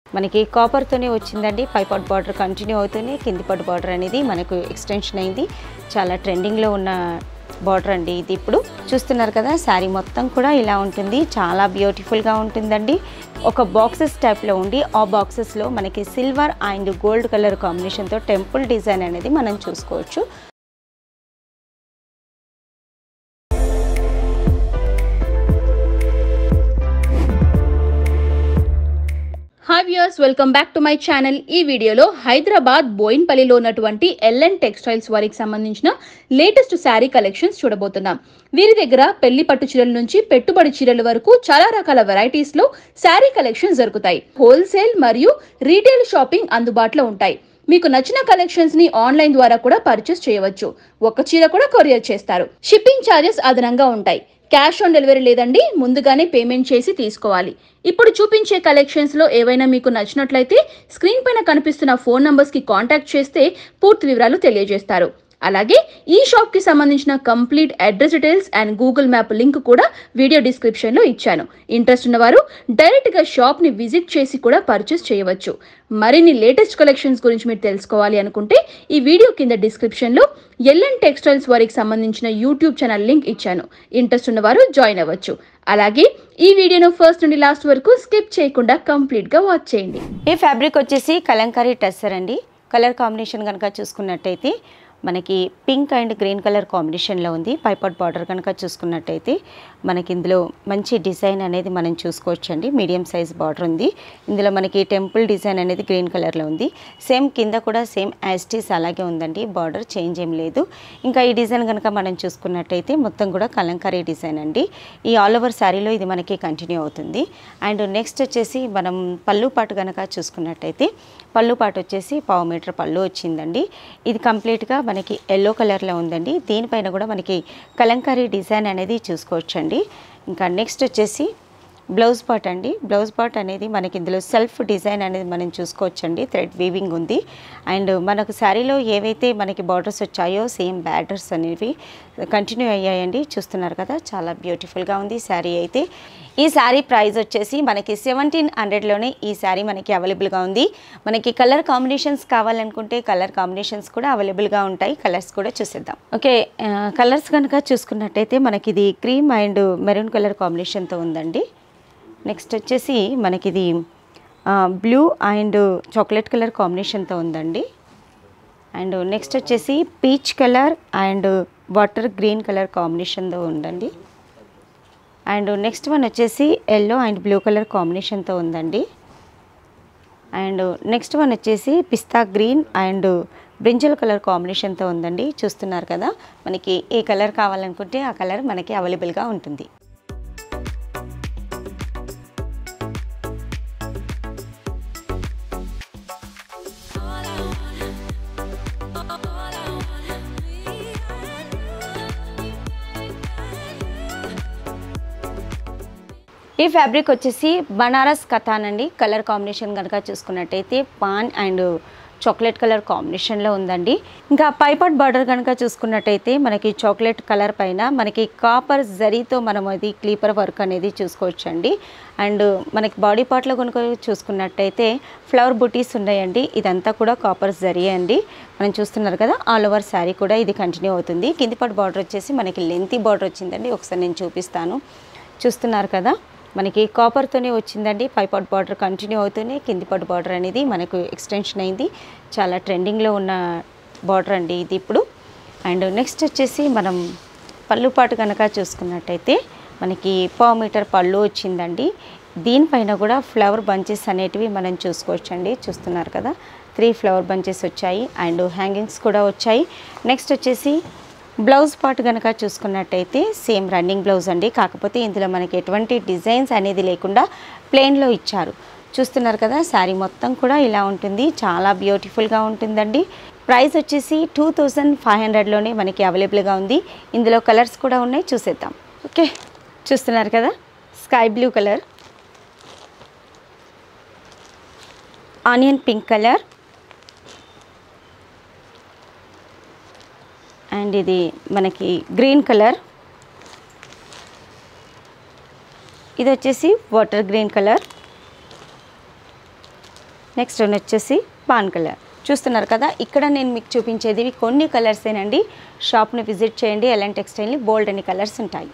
మనకి కాపర్ తోనే వచ్చిందండి. పై పార్ట్ బార్డర్ కంటిన్యూ అవుతూనే కింది పార్ట్ బార్డర్ అనేది మనకు ఎక్స్టెన్షన్ అయింది. చాలా ట్రెండింగ్ లో ఉన్న బార్డర్ అండి ఇది. ఇప్పుడు చూస్తున్నారు కదా, శారీ మొత్తం కూడా ఇలా ఉంటుంది. చాలా బ్యూటిఫుల్ గా ఉంటుందండి. ఒక బాక్సెస్ టైప్ లో ఉండి ఆ బాక్సెస్ లో మనకి silver and gold colour combination తో టెంపుల్ డిజైన్ అనేది మనం చూసుకోవచ్చు. Hi viewers, welcome back to my channel. ఈ వీడియోలో హైదరాబాద్ బోయిన్పల్లిలో ఉన్నటువంటి ఎల్ఎన్ టెక్స్టైల్స్ వారికి సంబంధించిన లేటెస్ట్ శారీ కలెక్షన్స్ చూడబోతున్నాం. వీరి దగ్గర పెళ్లి పట్టు చీరల నుంచి పెట్టుబడి చీరల వరకు చాలా రకాల వెరైటీస్ లో శారీ కలెక్షన్స్ దొరుకుతాయి. హోల్సేల్ మరియు రీటైల్ షాపింగ్ అందుబాటులో ఉంటాయి. మీకు నచ్చిన కలెక్షన్స్ ని ఆన్లైన్ ద్వారా కూడా పర్చేస్ చేయవచ్చు. ఒక చీర కూడా కొరియర్ చేస్తారు. షిప్పింగ్ ఛార్జెస్ అదనంగా ఉంటాయి. క్యాష్ ఆన్ డెలివరీ లేదండి, ముందుగానే పేమెంట్ చేసి తీసుకోవాలి. ఇప్పుడు చూపించే కలెక్షన్స్ లో ఏవైనా మీకు నచ్చినట్లయితే స్క్రీన్ పైన కనిపిస్తున్న ఫోన్ నంబర్స్ కి కాంటాక్ట్ చేస్తే పూర్తి వివరాలు తెలియజేస్తారు. అలాగే ఈ షాప్ కి సంబంధించిన complete address details and Google map link కూడా వీడియో డిస్క్రిప్షన్ లో ఇచ్చాను. ఇంట్రెస్ట్ ఉన్నవారు డైరెక్ట్ గా షాప్ ని విజిట్ చేసి కూడా పర్చేస్ చేయవచ్చు. మరిన్ని లేటెస్ట్ కలెక్షన్స్ గురించి మీరు తెలుసుకోవాలి అనుకుంటే ఈ వీడియో కింద డిస్క్రిప్షన్ లో ఎల్ఎన్ టెక్స్టైల్స్ వారికి సంబంధించిన యూట్యూబ్ ఛానల్ లింక్ ఇచ్చాను. ఇంట్రెస్ట్ ఉన్నవారు జాయిన్ అవ్వచ్చు. అలాగే ఈ వీడియోను ఫస్ట్ నుండి లాస్ట్ వరకు స్కిప్ చేయకుండా కంప్లీట్ గా వాచ్ చేయండి. ఈ ఫ్యాబ్రిక్ వచ్చేసి కలంకారీ టస్సర్ అండి. కలర్ కాంబినేషన్ కనుక చూసుకున్నట్టయితే మనకి పింక్ అండ్ గ్రీన్ కలర్ కాంబినేషన్లో ఉంది. పైపాట్ బార్డర్ కనుక చూసుకున్నట్టయితే మనకి ఇందులో మంచి డిజైన్ అనేది మనం చూసుకోవచ్చండి. మీడియం సైజ్ బార్డర్ ఉంది. ఇందులో మనకి టెంపుల్ డిజైన్ అనేది గ్రీన్ కలర్లో ఉంది. సేమ్ కింద కూడా సేమ్ యాస్టీస్ అలాగే ఉందండి. బార్డర్ చేంజ్ ఏం లేదు. ఇంకా ఈ డిజైన్ కనుక మనం చూసుకున్నట్టయితే మొత్తం కూడా కలంకారీ డిజైన్ అండి. ఈ ఆల్ ఓవర్ శారీలో ఇది మనకి కంటిన్యూ అవుతుంది. అండ్ నెక్స్ట్ వచ్చేసి మనం పళ్ళు పాటు కనుక చూసుకున్నట్టయితే పళ్ళు పాటు వచ్చేసి 1/2 మీటర్ పళ్ళు వచ్చిందండి. ఇది కంప్లీట్గా మనకి ఎల్లో కలర్లో ఉందండి. దీనిపైన కూడా మనకి కలంకారీ డిజైన్ అనేది చూసుకోవచ్చండి. ఇంకా నెక్స్ట్ వచ్చేసి బ్లౌజ్ పార్ట్ అండి. బ్లౌజ్ పార్ట్ అనేది మనకి ఇందులో సెల్ఫ్ డిజైన్ అనేది మనం చూసుకోవచ్చండి. థ్రెడ్ వీవింగ్ ఉంది. అండ్ మనకు శారీలో ఏవైతే మనకి బార్డర్స్ వచ్చాయో సేమ్ బార్డర్స్ అనేవి కంటిన్యూ అయ్యాయండి. చూస్తున్నారు కదా, చాలా బ్యూటిఫుల్గా ఉంది శారీ అయితే. ఈ శారీ ప్రైస్ వచ్చేసి మనకి 1700లోనే ఈ శారీ మనకి అవైలబుల్గా ఉంది. మనకి కలర్ కాంబినేషన్స్ కావాలనుకుంటే కలర్ కాంబినేషన్స్ కూడా అవైలబుల్గా ఉంటాయి. కలర్స్ కూడా చూసేద్దాం. ఓకే, కలర్స్ కనుక చూసుకున్నట్టయితే మనకి ఇది క్రీమ్ అండ్ మెరూన్ కలర్ కాంబినేషన్తో ఉందండి. నెక్స్ట్ వచ్చేసి మనకి ఇది బ్లూ అండ్ చాక్లెట్ కలర్ కాంబినేషన్తో ఉందండి. అండ్ నెక్స్ట్ వచ్చేసి peach colour and water green colour కాంబినేషన్తో ఉందండి. అండ్ నెక్స్ట్ వన్ వచ్చేసి ఎల్లో అండ్ బ్లూ కలర్ కాంబినేషన్తో ఉందండి. అండ్ నెక్స్ట్ వన్ వచ్చేసి పిస్తా గ్రీన్ అండ్ బ్రింజల్ కలర్ కాంబినేషన్తో ఉందండి. చూస్తున్నారు కదా, మనకి ఏ కలర్ కావాలనుకుంటే ఆ కలర్ మనకి అవైలబుల్గా ఉంటుంది. ఈ ఫ్యాబ్రిక్ వచ్చేసి బనారస్ కథాన్ అండి. కలర్ కాంబినేషన్ కనుక చూసుకున్నట్టయితే పాన్ అండ్ చాక్లెట్ కలర్ కాంబినేషన్లో ఉందండి. ఇంకా పైపాట్ బార్డర్ కనుక చూసుకున్నట్టయితే మనకి చాక్లెట్ కలర్ పైన మనకి కాపర్ జరీతో మనం అది క్లీపర్ వర్క్ అనేది చూసుకోవచ్చండి. అండ్ మనకి బాడీ పార్ట్లో కనుక చూసుకున్నట్టయితే ఫ్లవర్ బుటీస్ ఉన్నాయండి. ఇదంతా కూడా కాపర్ జరీ అండి. మనం చూస్తున్నారు కదా, ఆల్ ఓవర్ శారీ కూడా ఇది కంటిన్యూ అవుతుంది. కింది పార్ట్ బార్డర్ వచ్చేసి మనకి లెంతీ బార్డర్ వచ్చిందండి. ఒకసారి నేను చూపిస్తాను. చూస్తున్నారు కదా, మనకి కాపర్తోనే వచ్చిందండి. పైపాట్ బార్డర్ కంటిన్యూ అవుతూనే కింది పార్ట్ బార్డర్ అనేది మనకు ఎక్స్టెన్షన్ అయింది. చాలా ట్రెండింగ్లో ఉన్న బార్డర్ అండి ఇది ఇప్పుడు. అండ్ నెక్స్ట్ వచ్చేసి మనం పళ్ళు పాటు కనుక చూసుకున్నట్టయితే మనకి 1/2 మీటర్ పళ్ళు వచ్చిందండి. దీనిపైన కూడా ఫ్లవర్ బంచెస్ అనేటివి మనం చూసుకోవచ్చండి. చూస్తున్నారు కదా, 3 ఫ్లవర్ బంచెస్ వచ్చాయి అండ్ హ్యాంగింగ్స్ కూడా వచ్చాయి. నెక్స్ట్ వచ్చేసి బ్లౌజ్ పార్ట్ కనుక చూసుకున్నట్టయితే సేమ్ రన్నింగ్ బ్లౌజ్ అండి. కాకపోతే ఇందులో మనకి ఎటువంటి డిజైన్స్ అనేది లేకుండా ప్లెయిన్లో ఇచ్చారు. చూస్తున్నారు కదా, శారీ మొత్తం కూడా ఇలా ఉంటుంది. చాలా బ్యూటిఫుల్గా ఉంటుందండి. ప్రైస్ వచ్చేసి 2500లోనే మనకి అవైలబుల్గా ఉంది. ఇందులో కలర్స్ కూడా ఉన్నాయి, చూసేద్దాం. ఓకే, చూస్తున్నారు కదా, sky blue colour, onion pink colour and ఇది మనకి గ్రీన్ కలర్, ఇది వచ్చేసి water green colour, next one వచ్చేసి పాన్ కలర్. చూస్తున్నారు కదా, ఇక్కడ నేను మీకు చూపించేది కొన్ని కలర్సేనండి. షాప్ని విజిట్ చేయండి, ఎల్ఎన్ టెక్స్టైల్ని, బోల్డ్ అన్ని కలర్స్ ఉంటాయి.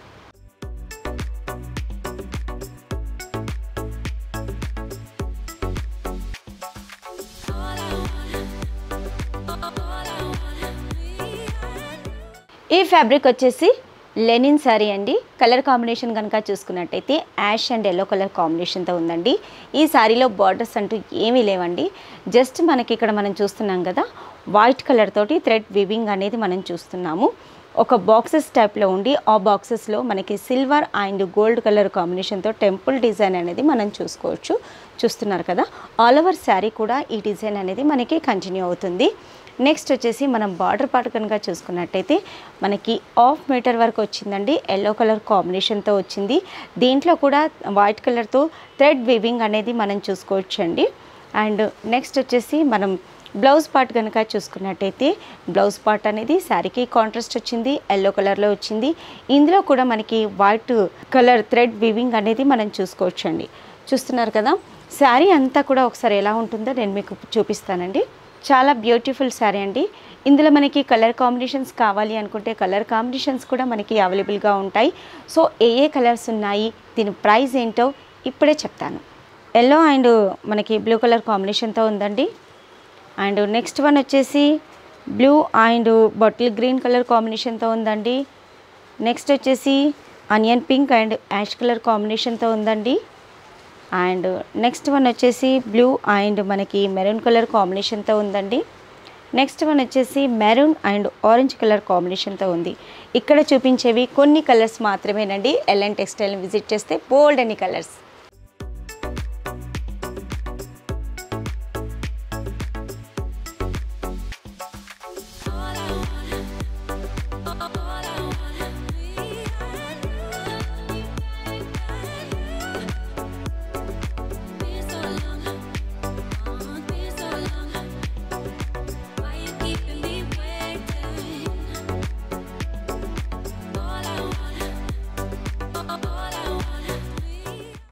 ఈ ఫ్యాబ్రిక్ వచ్చేసి లెనిన్ సారీ అండి. కలర్ కాంబినేషన్ కనుక చూసుకున్నట్టయితే యాష్ అండ్ ఎల్లో కలర్ కాంబినేషన్తో ఉందండి. ఈ సారీలో బార్డర్స్ అంటూ ఏమీ లేవండి. జస్ట్ మనకి ఇక్కడ మనం చూస్తున్నాం కదా, వైట్ కలర్ తోటి థ్రెడ్ వివింగ్ అనేది మనం చూస్తున్నాము. ఒక బాక్సెస్ టైప్లో ఉండి ఆ బాక్సెస్లో మనకి సిల్వర్ అండ్ గోల్డ్ కలర్ కాంబినేషన్తో టెంపుల్ డిజైన్ అనేది మనం చూసుకోవచ్చు. చూస్తున్నారు కదా, ఆల్ ఓవర్ శారీ కూడా ఈ డిజైన్ అనేది మనకి కంటిన్యూ అవుతుంది. నెక్స్ట్ వచ్చేసి మనం బార్డర్ పార్ట్ కనుక చూసుకున్నట్టయితే మనకి 1/2 మీటర్ వరకు వచ్చిందండి. ఎల్లో కలర్ కాంబినేషన్తో వచ్చింది. దీంట్లో కూడా వైట్ కలర్తో థ్రెడ్ వీవింగ్ అనేది మనం చూసుకోవచ్చు అండి. అండ్ నెక్స్ట్ వచ్చేసి మనం బ్లౌజ్ పార్ట్ కనుక చూసుకున్నట్టయితే బ్లౌజ్ పార్ట్ అనేది శారీకి కాంట్రాస్ట్ వచ్చింది, ఎల్లో కలర్లో వచ్చింది. ఇందులో కూడా మనకి వైట్ కలర్ థ్రెడ్ వీవింగ్ అనేది మనం చూసుకోవచ్చు అండి. చూస్తున్నారు కదా, శారీ అంతా కూడా ఒకసారి ఎలా ఉంటుందో నేను మీకు చూపిస్తానండి. చాలా బ్యూటిఫుల్ శారీ అండి. ఇందులో మనకి కలర్ కాంబినేషన్స్ కావాలి అనుకుంటే కలర్ కాంబినేషన్స్ కూడా మనకి అవైలబుల్గా ఉంటాయి. సో ఏ కలర్స్ ఉన్నాయి, దీని ప్రైస్ ఏంటో ఇప్పుడే చెప్తాను. ఎల్లో అండ్ మనకి బ్లూ కలర్ కాంబినేషన్తో ఉందండి. అండ్ నెక్స్ట్ వన్ వచ్చేసి blue and bottle green colour కాంబినేషన్తో ఉందండి. నెక్స్ట్ వచ్చేసి onion pink and ash colour కాంబినేషన్తో ఉందండి. అండ్ నెక్స్ట్ వన్ వచ్చేసి బ్లూ అండ్ మనకి మెరూన్ కలర్ కాంబినేషన్తో ఉందండి. నెక్స్ట్ వన్ వచ్చేసి మెరూన్ అండ్ ఆరెంజ్ కలర్ కాంబినేషన్తో ఉంది. ఇక్కడ చూపించేవి కొన్ని కలర్స్ మాత్రమేనండి. ఎల్ఎన్ టెక్స్టైల్ని విజిట్ చేస్తే బోల్డ్ అన్ని కలర్స్.